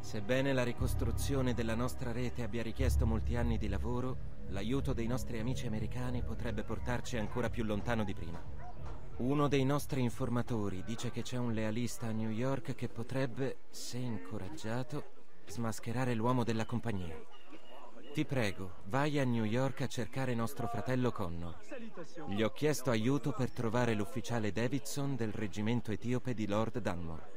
Sebbene la ricostruzione della nostra rete abbia richiesto molti anni di lavoro, l'aiuto dei nostri amici americani potrebbe portarci ancora più lontano di prima. Uno dei nostri informatori dice che c'è un lealista a New York che potrebbe, se incoraggiato, smascherare l'uomo della compagnia. Ti prego, vai a New York a cercare nostro fratello Connor. Gli ho chiesto aiuto per trovare l'ufficiale Davidson del reggimento etiope di Lord Dunmore.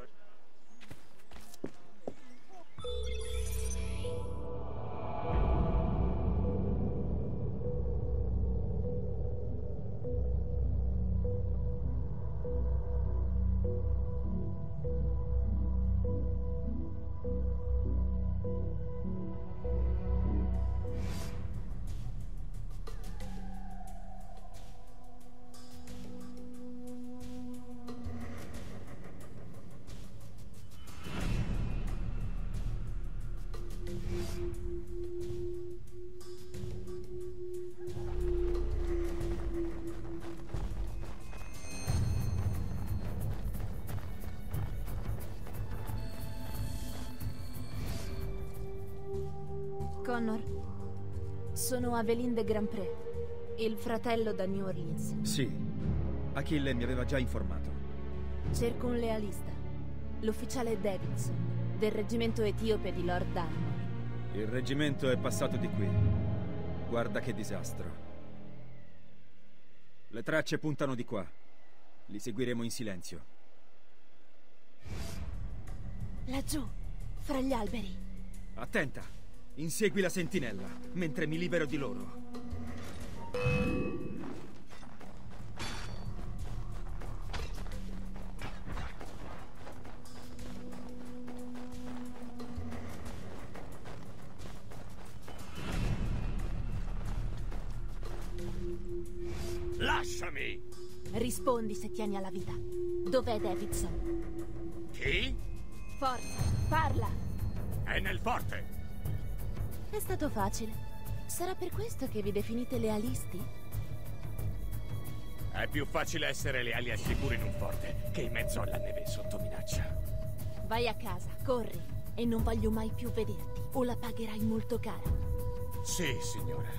Connor, sono Aveline de Grandpré, il fratello da New Orleans. Sì, Achille mi aveva già informato. Cerco un lealista, l'ufficiale Davidson, del reggimento etiope di Lord Dunmore. Il reggimento è passato di qui. Guarda che disastro. Le tracce puntano di qua. Li seguiremo in silenzio. Laggiù, fra gli alberi. Attenta! Insegui la sentinella, mentre mi libero di loro. Lasciami! Rispondi se tieni alla vita. Dov'è Davidson? Chi? Forza, parla! È nel forte! È stato facile. Sarà per questo che vi definite lealisti? È più facile essere leali e sicuri in un forte che in mezzo alla neve sotto minaccia. Vai a casa, corri, e non voglio mai più vederti, o la pagherai molto cara. Sì, signore.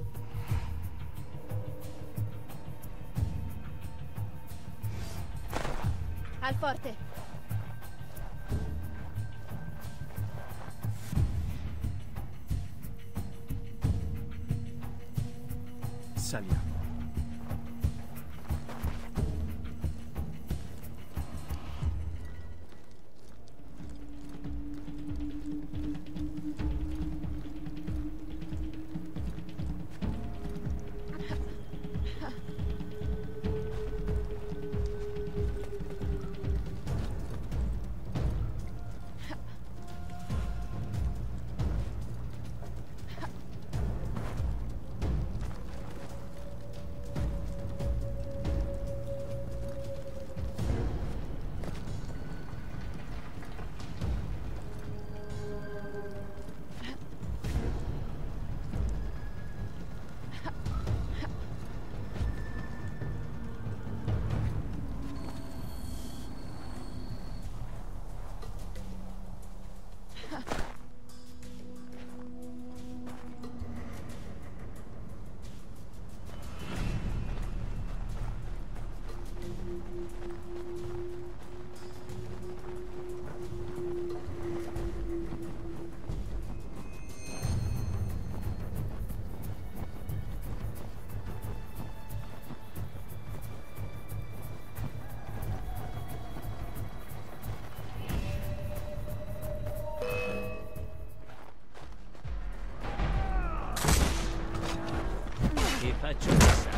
Al forte! Saliamo. Ti faccio passare.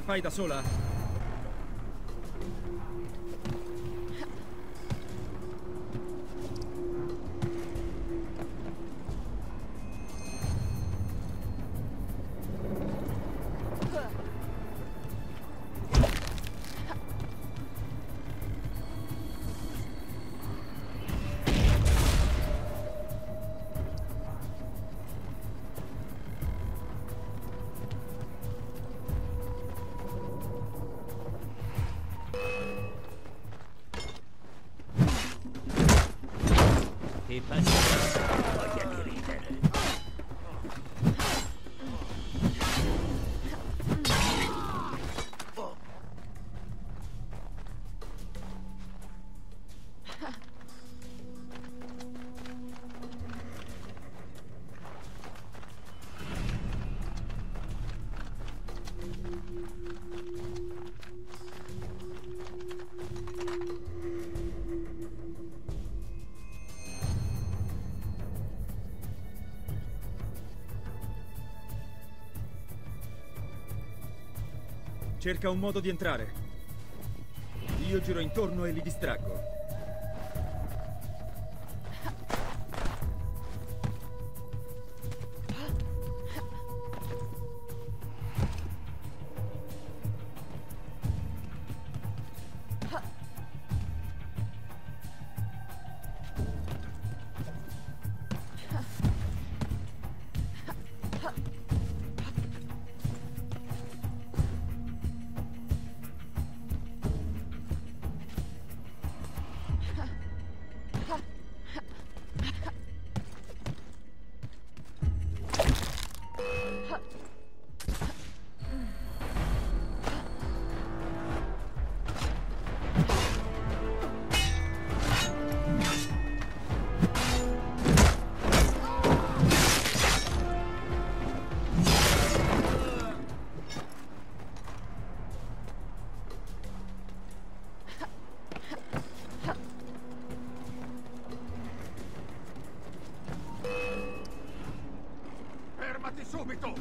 fai da sola? Ti faccio voglia di ridere. Cerca un modo di entrare. Io giro intorno e li distraggo. Fermati subito!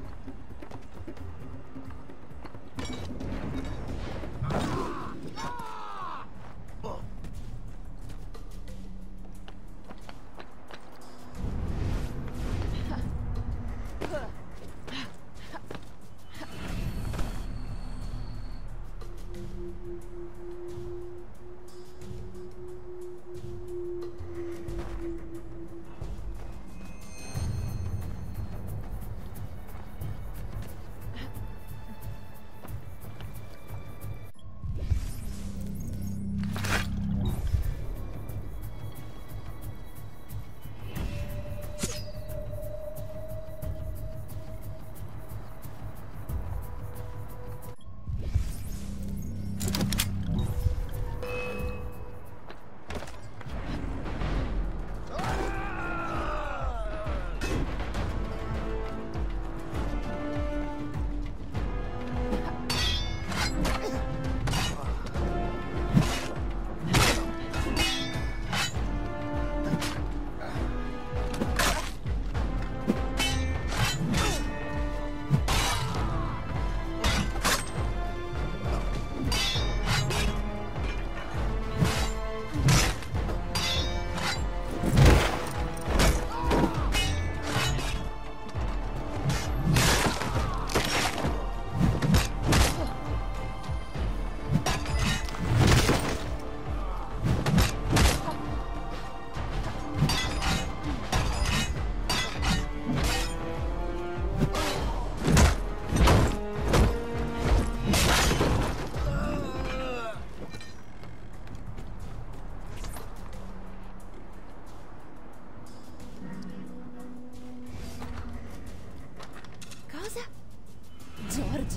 George,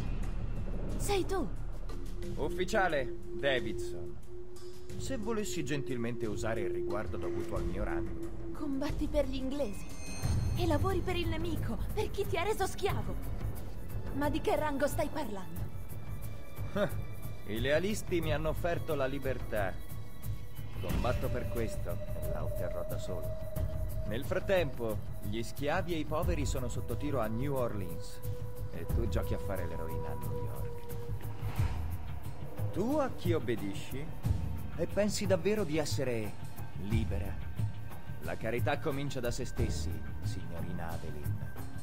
sei tu? Ufficiale Davidson. Se volessi gentilmente usare il riguardo dovuto al mio rango. Combatti per gli inglesi e lavori per il nemico, per chi ti ha reso schiavo. Ma di che rango stai parlando? I lealisti mi hanno offerto la libertà. Combatto per questo e la otterrò da solo. Nel frattempo, gli schiavi e i poveri sono sotto tiro a New Orleans. E tu giochi a fare l'eroina a New York. Tu a chi obbedisci? E pensi davvero di essere libera? La carità comincia da se stessi, signorina Adeline.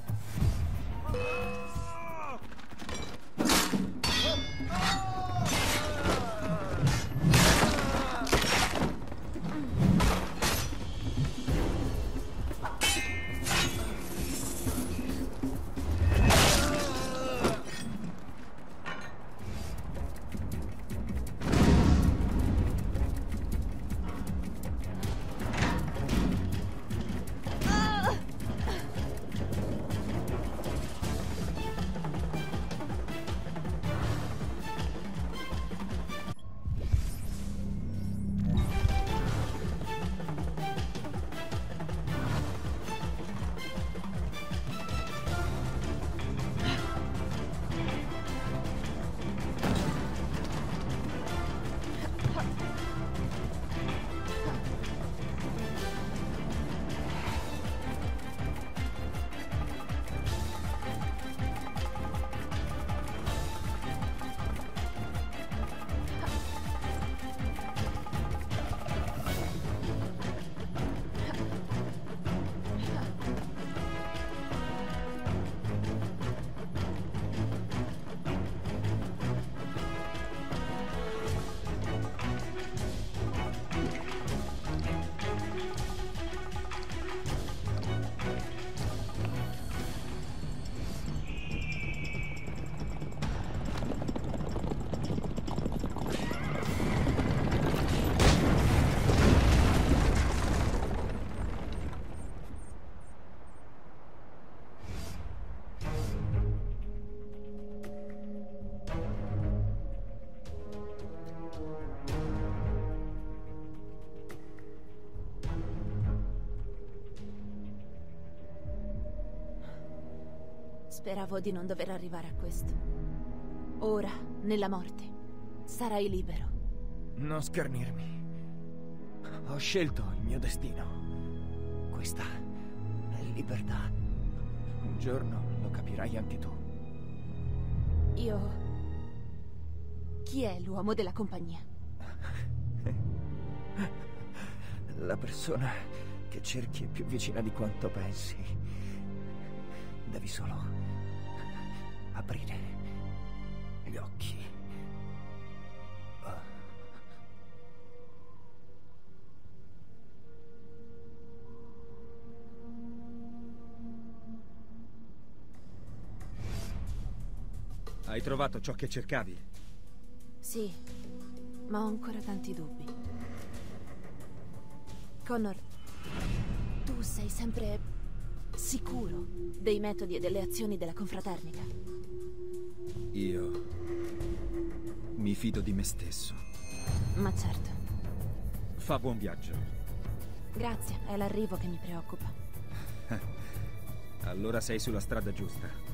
Speravo di non dover arrivare a questo. Ora, nella morte, sarai libero. Non schernirmi. Ho scelto il mio destino. Questa è libertà. Un giorno lo capirai anche tu. Io... Chi è l'uomo della compagnia? La persona che cerchi è più vicina di quanto pensi. Devi solo aprire gli occhi. Hai trovato ciò che cercavi? Sì, ma ho ancora tanti dubbi. Connor, tu sei sempre sicuro dei metodi e delle azioni della confraternita? Io mi fido di me stesso. Ma certo. Fa buon viaggio. Grazie, è l'arrivo che mi preoccupa. Allora sei sulla strada giusta.